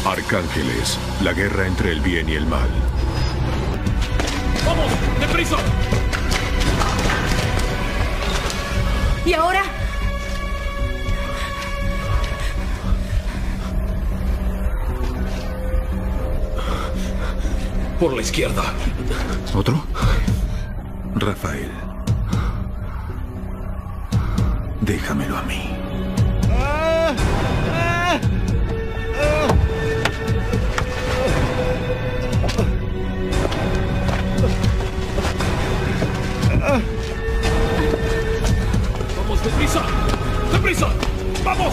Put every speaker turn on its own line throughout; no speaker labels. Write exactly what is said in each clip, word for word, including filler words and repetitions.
Arcángeles, la guerra entre el bien y el mal.
¡Vamos! ¡Deprisa!
¿Y ahora?
Por la izquierda.
¿Otro? Rafael. Déjamelo a mí.
¡Vamos, deprisa! ¡Deprisa! ¡Vamos!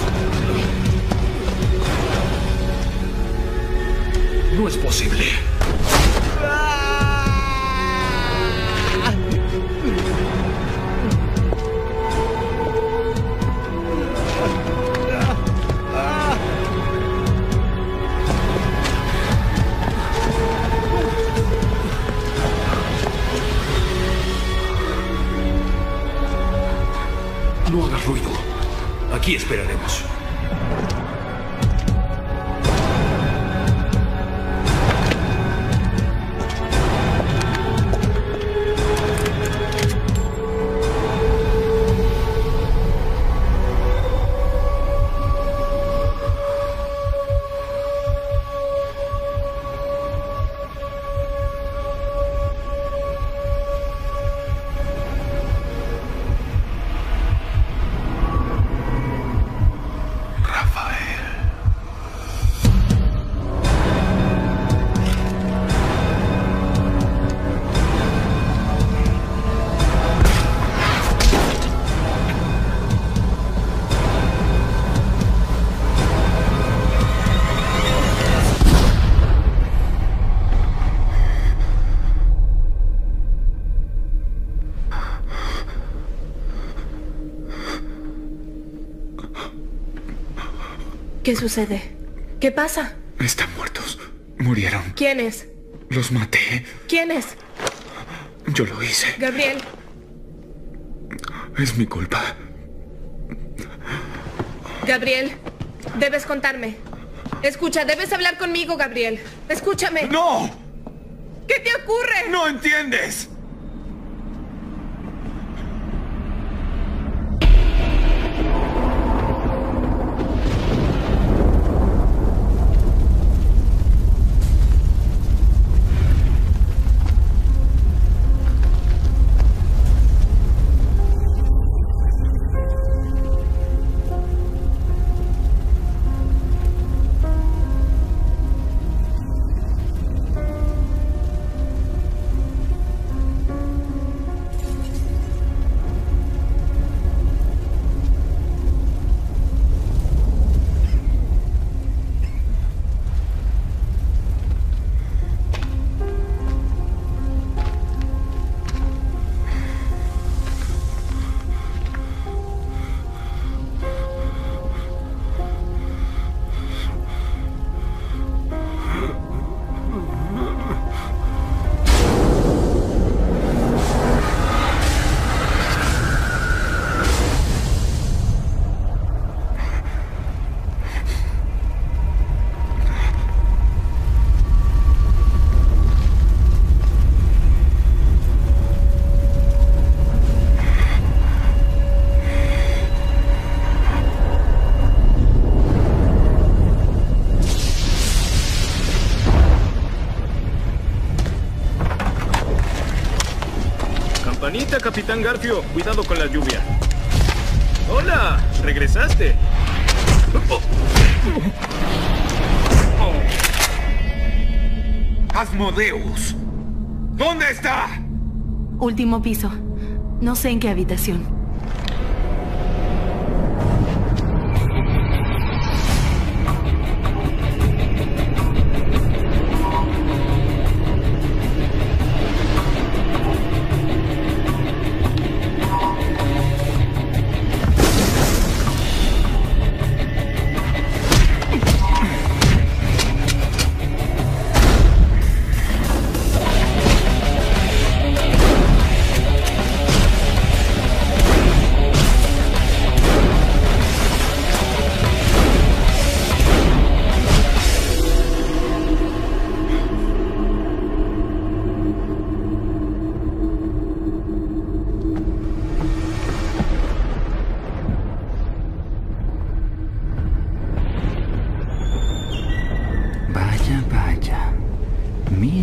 No es posible. No hagas ruido. Aquí esperaremos.
¿Qué sucede? ¿Qué pasa?
Están muertos. Murieron.
¿Quiénes?
Los maté.
¿Quiénes?
Yo lo hice.
Gabriel.
Es mi culpa.
Gabriel, debes contarme. Escucha, debes hablar conmigo, Gabriel. Escúchame.
¡No!
¿Qué te ocurre?
¡No entiendes!
Campanita, Capitán Garfio. Cuidado con la lluvia. ¡Hola! ¿Regresaste?
¡Asmodeus! ¿Dónde está?
Último piso. No sé en qué habitación.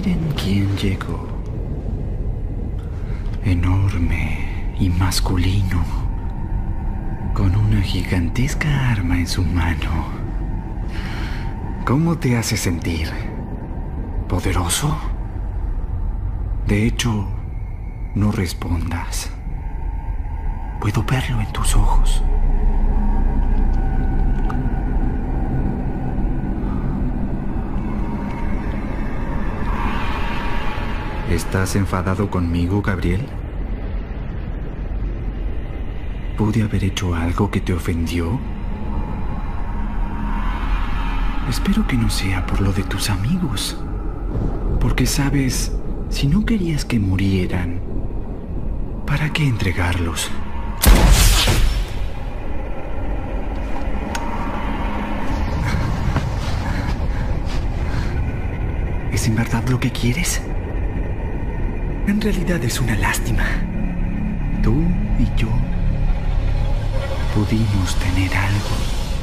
Miren quién llegó. Enorme y masculino, con una gigantesca arma en su mano. ¿Cómo te hace sentir? ¿Poderoso? De hecho, no respondas. Puedo verlo en tus ojos. ¿Estás enfadado conmigo, Gabriel? ¿Pude haber hecho algo que te ofendió? Espero que no sea por lo de tus amigos. Porque, sabes, si no querías que murieran, ¿para qué entregarlos? ¿Es en verdad lo que quieres? En realidad es una lástima. Tú y yo pudimos tener algo.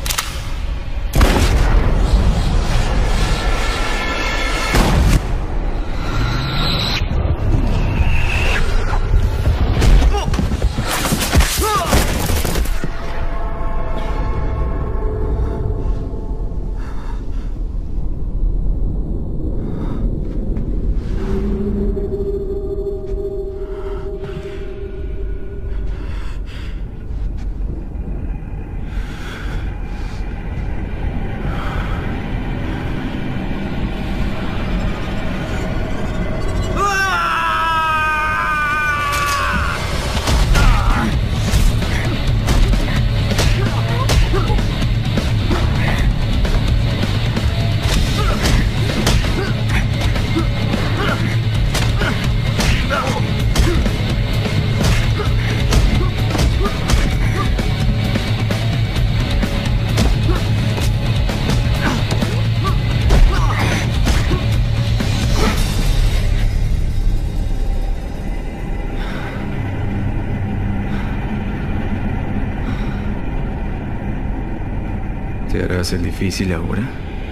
¿Te harás el difícil ahora?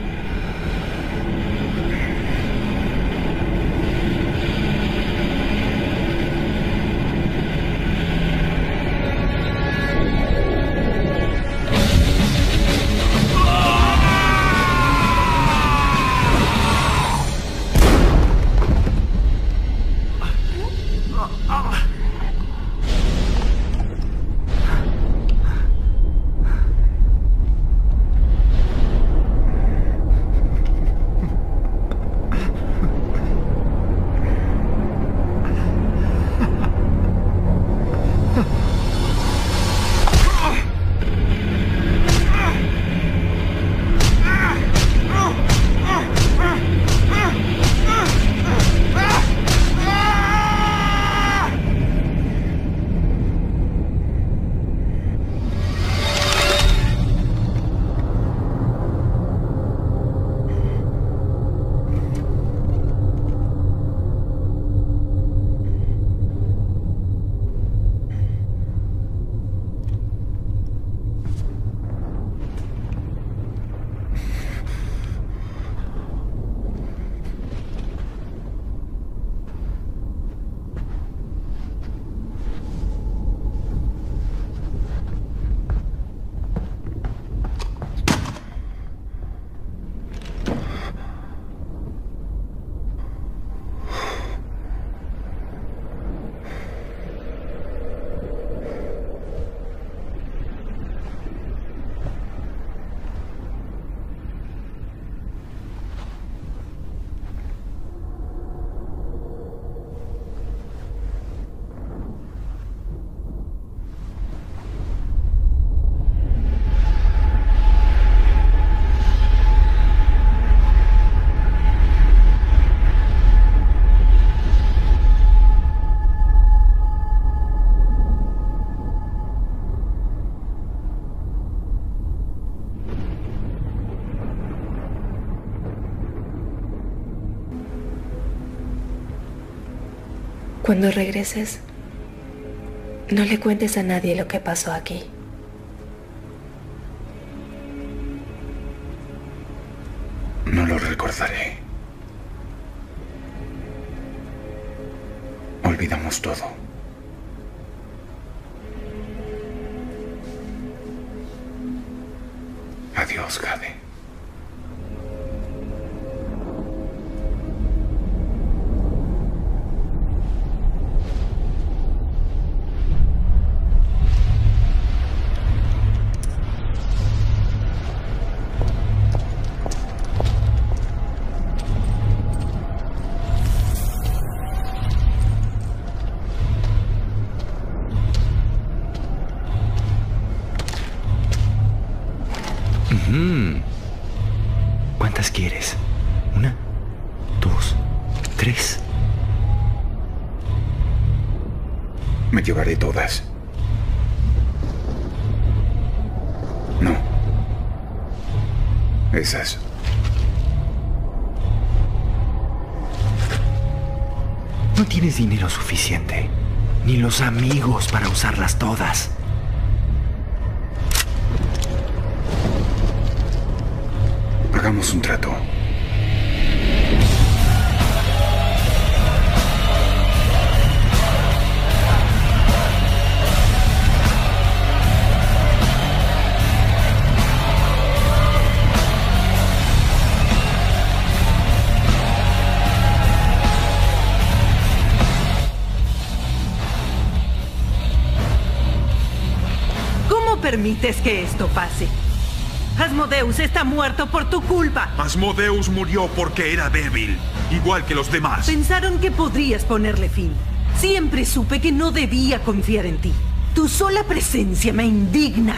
Cuando regreses, no le cuentes a nadie lo que pasó aquí.
No lo recordaré.
olvidamos todo. Adiós, Jade. ¿Cuántas quieres? ¿Una? ¿Dos? ¿Tres? Me llevaré todas. No. Esas. No tienes dinero suficiente, ni los amigos para usarlas todas. Hagamos un trato.
¿Cómo permites que esto pase? Asmodeus está muerto por tu culpa.
Asmodeus murió porque era débil, igual que los demás.
Pensaron que podrías ponerle fin. Siempre supe que no debía confiar en ti. Tu sola presencia me indigna.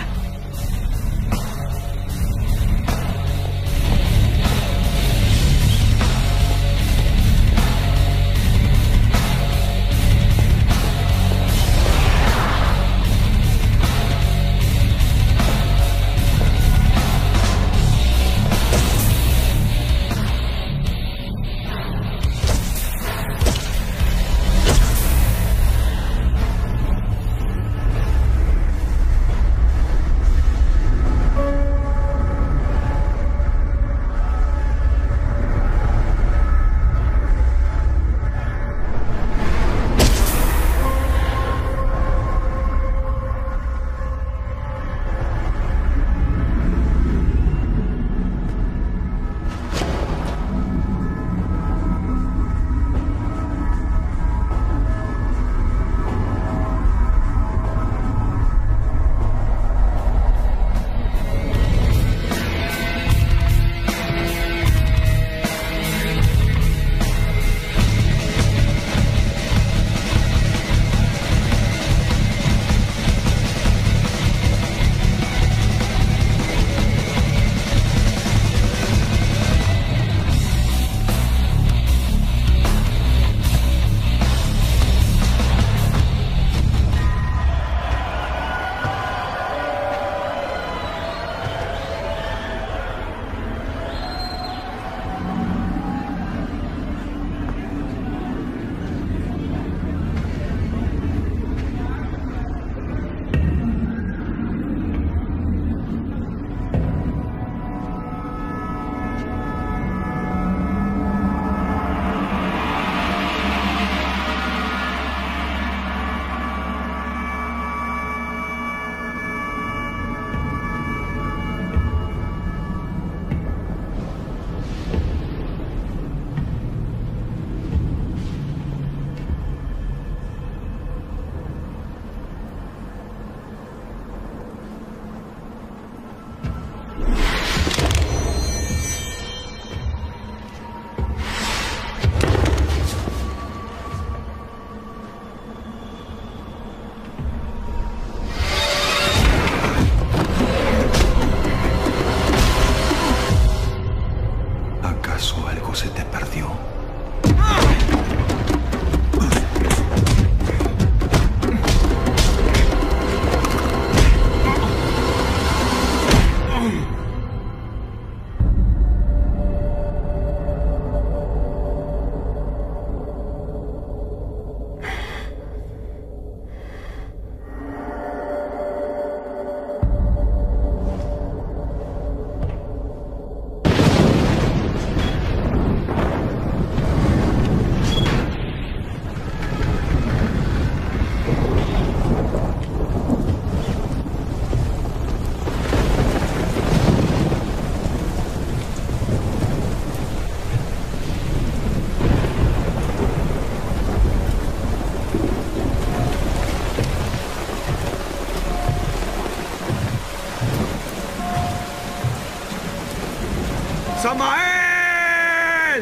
¡Samael!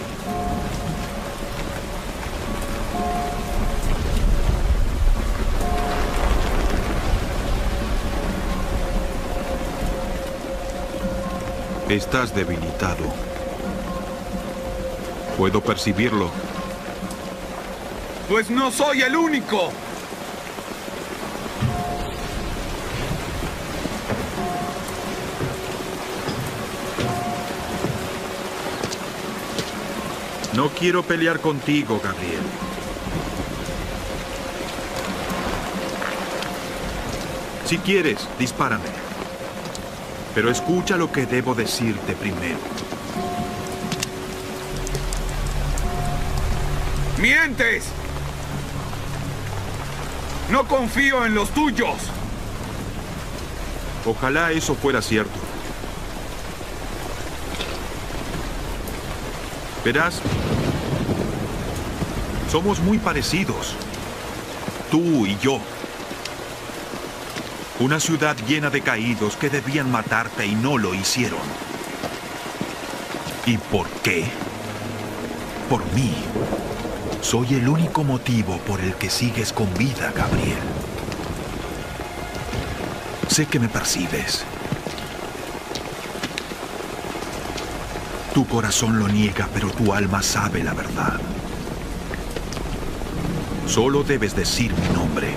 Estás debilitado. Puedo percibirlo.
Pues no soy el único.
No quiero pelear contigo, Gabriel. Si quieres, dispárame. Pero escucha lo que debo decirte primero.
¡Mientes! No confío en los tuyos.
Ojalá eso fuera cierto. Verás, somos muy parecidos. Tú y yo. Una ciudad llena de caídos que debían matarte y no lo hicieron. ¿Y por qué? Por mí. Soy el único motivo por el que sigues con vida, Gabriel. Sé que me percibes. Tu corazón lo niega, pero tu alma sabe la verdad. Solo debes decir mi nombre.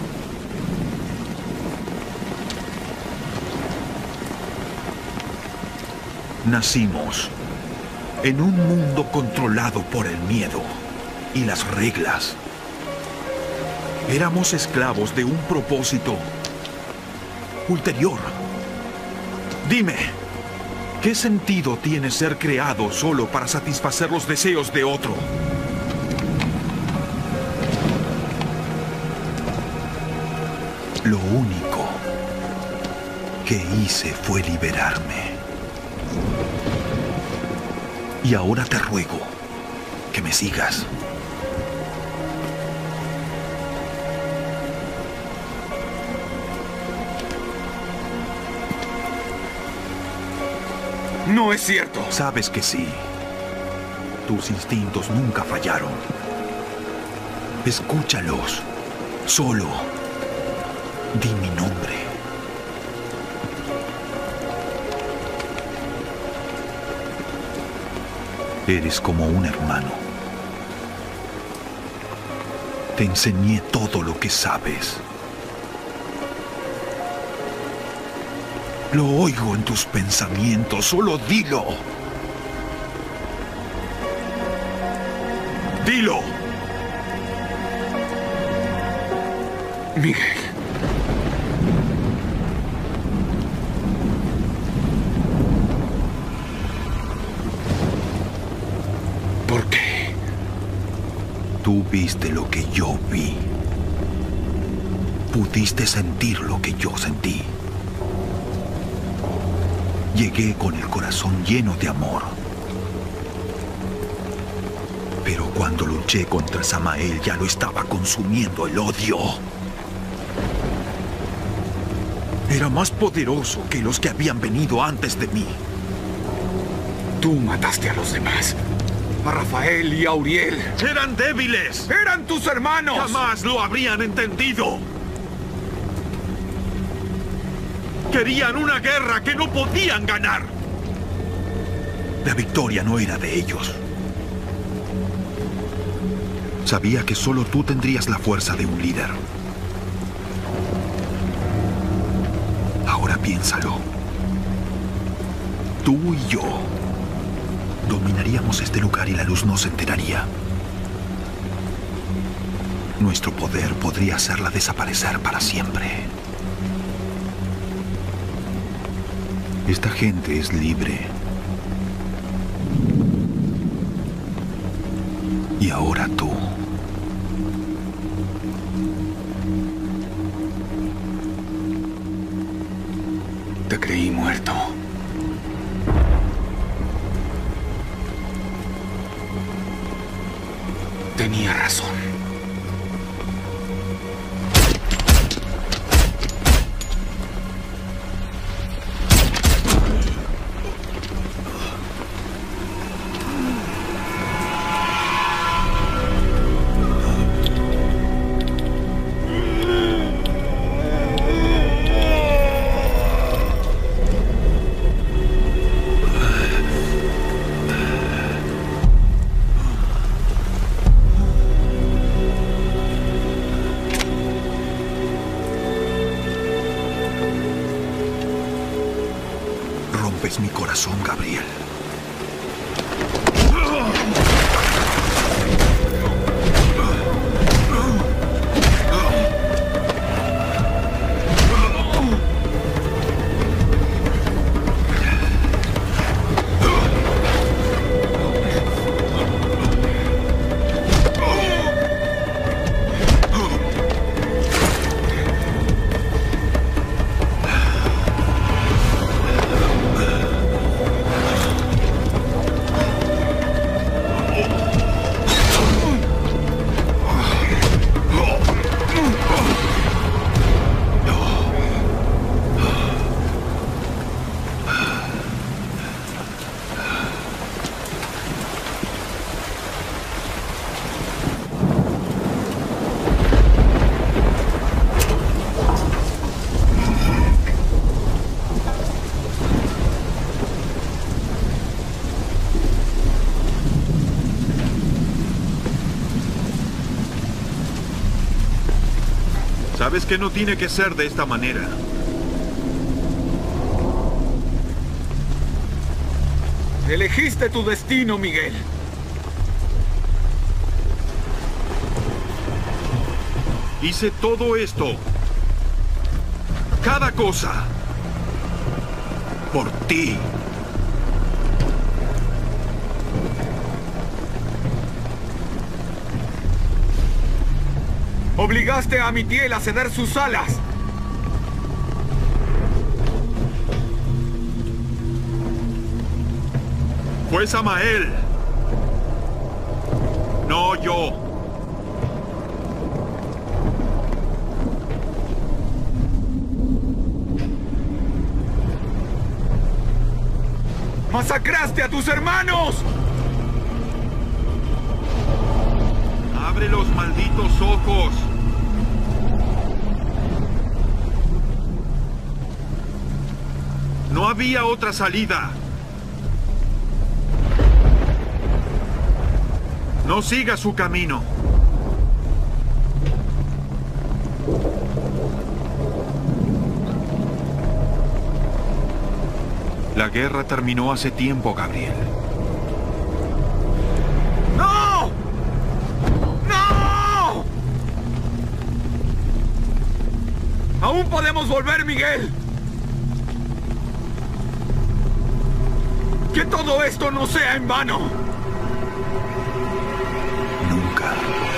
Nacimos en un mundo controlado por el miedo y las reglas. Éramos esclavos de un propósito ulterior. Dime, ¿qué sentido tiene ser creado solo para satisfacer los deseos de otro? Lo único que hice fue liberarme. Y ahora te ruego que me sigas.
No es cierto.
Sabes que sí. Tus instintos nunca fallaron. Escúchalos. Solo di mi nombre. Eres como un hermano. Te enseñé todo lo que sabes. Lo oigo en tus pensamientos, solo dilo. ¡Dilo!
Miguel. ¿Por qué?
Tú viste lo que yo vi. Pudiste sentir lo que yo sentí. Llegué con el corazón lleno de amor. Pero cuando luché contra Samael ya lo estaba consumiendo el odio. Era más poderoso que los que habían venido antes de mí.
Tú mataste a los demás. A Rafael y a Uriel.
¡Eran débiles!
¡Eran tus hermanos!
¡Jamás lo habrían entendido! Querían una guerra que no podían ganar. La victoria no era de ellos. Sabía que solo tú tendrías la fuerza de un líder. Ahora piénsalo. Tú y yo dominaríamos este lugar y la luz no se enteraría. Nuestro poder podría hacerla desaparecer para siempre. Esta gente es libre. Y ahora tú.
Te creí muerto. Tenía razón.
rompes mi corazón, Gabriel. Sabes que no tiene que ser de esta manera.
Elegiste tu destino, Miguel.
Hice todo esto. Cada cosa. Por ti.
Obligaste a Amitiel a ceder sus alas.
Fue Samael. No yo.
¡Masacraste a tus hermanos!
¡Abre los malditos ojos! No había otra salida. No siga su camino. La guerra terminó hace tiempo, Gabriel.
¡No! ¡No! ¡Aún podemos volver, Miguel! ¡Que todo esto no sea en vano!
Nunca.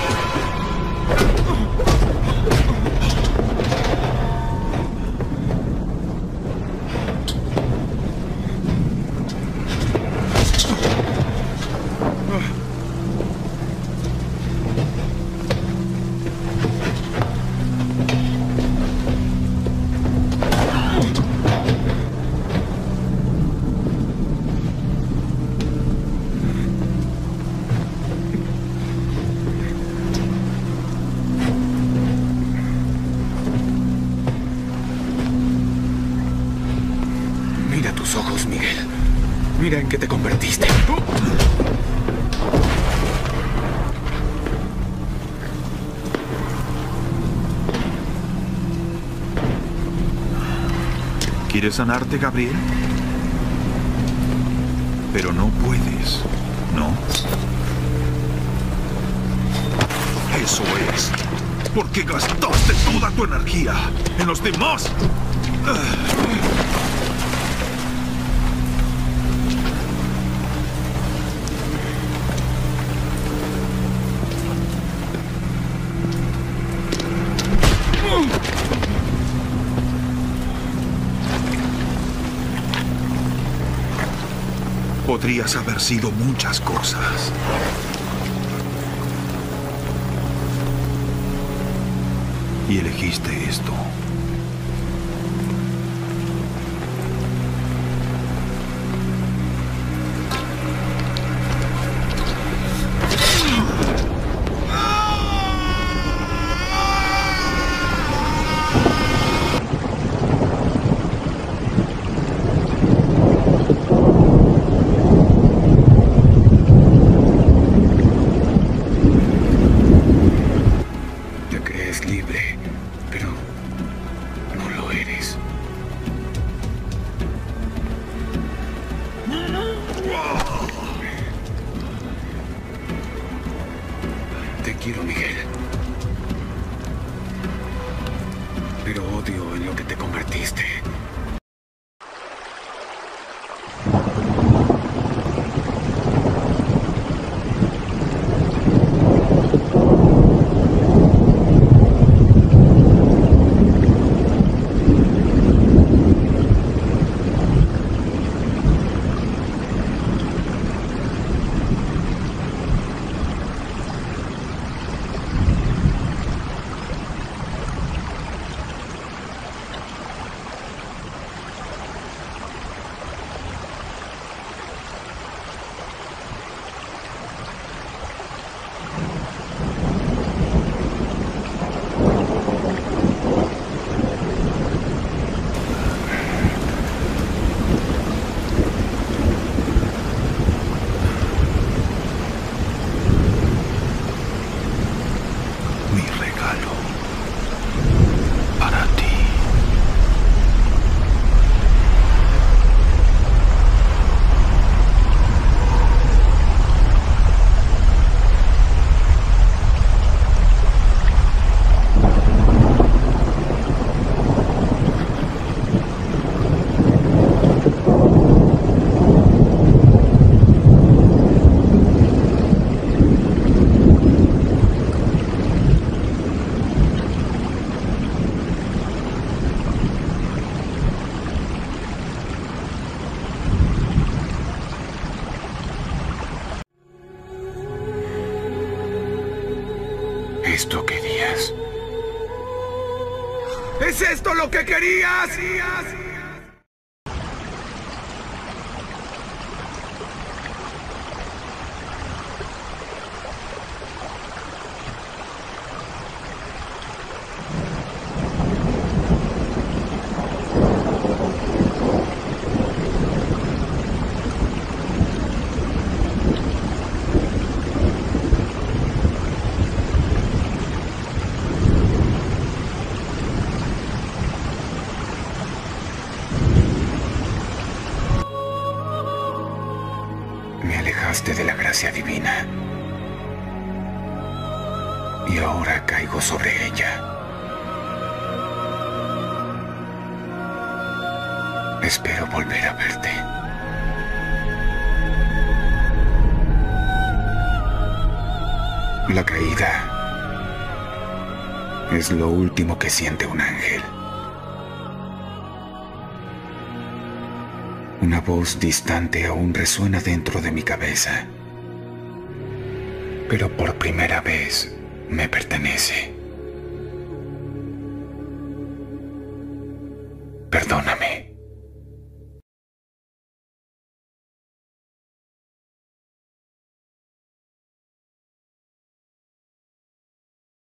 Mira tus ojos, Miguel. Mira en qué te convertiste.
¿Quieres sanarte, Gabriel? Pero no puedes, ¿no? Eso es. Porque gastaste toda tu energía en los demás. Podrías haber sido muchas cosas. Y elegiste esto.
quiero, Miguel. Pero odio en lo que te convertiste. ¿Esto querías?
¿Es esto lo que querías?
Me alejaste de la gracia divina. Y ahora caigo sobre ella. Espero volver a verte. La caída es lo último que siente un ángel. Una voz distante aún resuena dentro de mi cabeza, pero por primera vez me pertenece. Perdóname.